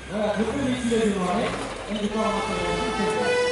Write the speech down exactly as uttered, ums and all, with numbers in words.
Voilà, je peux l'utiliser de et je peux en faire